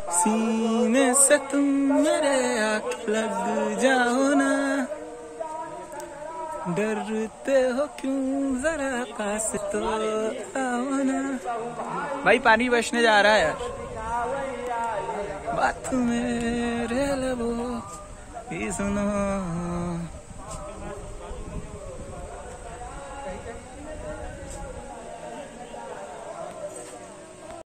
सीने से तुम मेरे आके लग जाओ ना, डरते हो क्यों जरा पास तो आओ ना। भाई पानी बचने जा रहा है यार। बात मेरे लबों की सुनो।